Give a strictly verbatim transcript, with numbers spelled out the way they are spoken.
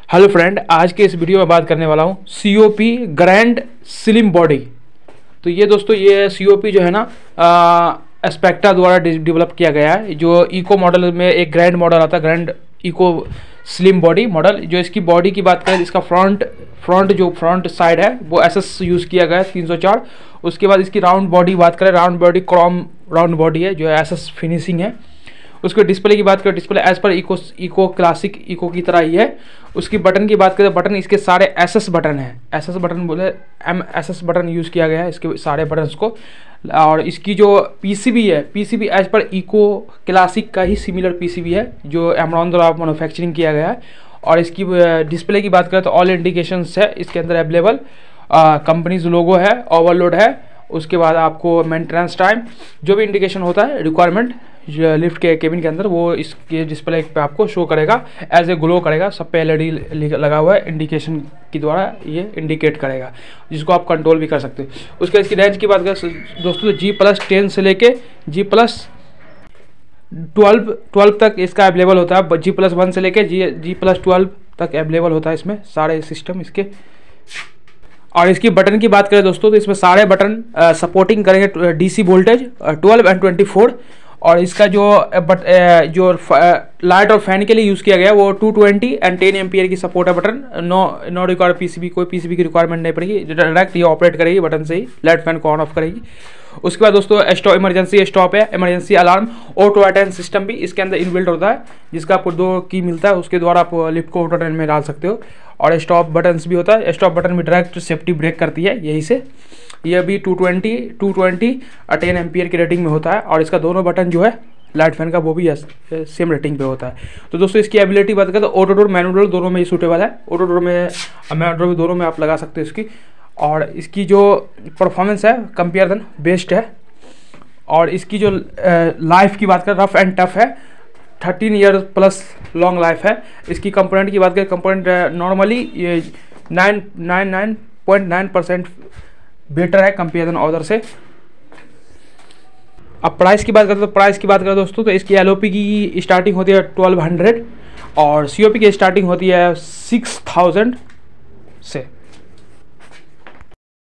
Hello friend, आज के इस वीडियो में बात करने वाला हूँ C O P grand slim body. तो ये दोस्तों ये सी ओ पी जो है ना एस्पेक्टा द्वारा डेवलप किया गया है। जो इको मॉडल में एक ग्रैंड मॉडल आता है, grand eco slim body model. जो इसकी बॉडी की बात करें, इसका फ्रंट फ्रंट जो फ्रंट साइड है वो एस एस यूज़ किया गया है तीन सौ चार। उसके बाद इसकी राउंड बॉडी बात करें, round body chrome round body है जो एस एस फिनिशिंग है। उसके डिस्प्ले की बात करें, डिस्प्ले एज पर इको इको क्लासिक इको की तरह ही है। उसकी बटन की बात करें, बटन इसके सारे एस एस बटन है, एस एस बटन बोले M S S button use किया गया है इसके सारे बटन्स को। और इसकी जो पीसीबी है, पीसीबी एज पर इको क्लासिक का ही सिमिलर पीसीबी है जो एमरॉन द्वारा मैन्युफैक्चरिंग किया गया है। और इसकी डिस्प्ले की बात करें तो ऑल इंडिकेशंस है इसके अंदर अवेलेबल, कंपनीज लोगो है, ओवरलोड है। उसके बाद आपको मेंटेनेंस टाइम जो भी इंडिकेशन होता है रिक्वायरमेंट लिफ्ट के केबिन के अंदर, वो इसके डिस्प्ले पे आपको शो करेगा, एज ए ग्लो करेगा। सब पे एल ई डी लगा हुआ है, इंडिकेशन के द्वारा ये इंडिकेट करेगा, जिसको आप कंट्रोल भी कर सकते हो। उसके इसकी रेंज की बात करें दोस्तों, तो जी प्लस टेन से लेके जी प्लस ट्वेल्व ट्वेल्व तक इसका अवेलेबल होता है। जी प्लस वन से लेके जी जी प्लस ट्वेल्व तक अवेलेबल होता है इसमें सारे सिस्टम इसके। और इसकी बटन की बात करें दोस्तों, तो इसमें सारे बटन सपोर्टिंग करेंगे DC voltage twelve and twenty four. और इसका जो बट जो लाइट और फैन के लिए यूज़ किया गया है वो two twenty and ten ampere की सपोर्ट है button. No no require PCB, कोई पीसीबी की रिक्वायरमेंट नहीं पड़ेगी, डायरेक्ट ये ऑपरेट करेगी बटन से ही, लाइट फैन को ऑन ऑफ करेगी। उसके बाद दोस्तों स्टॉप, इमरजेंसी स्टॉप है, emergency alarm, auto attend system भी इसके अंदर इनबिल्ट होता है, जिसका आपको दो की मिलता है, उसके द्वारा आप लिफ्ट को ऑटो अटेंड में डाल सकते हो। और स्टॉप बटन्स भी होता है, स्टॉप बटन भी डायरेक्ट सेफ्टी ब्रेक करती है यही से। ये भी two twenty two twenty ten ampere की रेटिंग में होता है। और इसका दोनों बटन जो है लाइट फैन का वो भी सेम रेटिंग पे होता है। तो दोस्तों इसकी एबिलिटी बात करें तो ऑटो डोर मैनुअल डोर दोनों में ही सूटेबल है। ऑटो डोर में मैनुअल डोर दोनों में आप लगा सकते हो इसकी। और इसकी जो परफॉर्मेंस है कंपेयर देन बेस्ट है। और इसकी जो लाइफ की बात करें, रफ एंड टफ है, thirteen year plus long life है। इसकी कंपोनेंट की बात करें, कंपोनेंट नॉर्मली ये nine nine nine point nine percent better है कंपेयर देन अदर से। अब प्राइस की बात करें तो प्राइस की बात करें दोस्तों, तो इसकी एल ओ पी की स्टार्टिंग होती है ट्वेल्व हंड्रेड और सी ओ पी की स्टार्टिंग होती है सिक्स थाउजेंड से।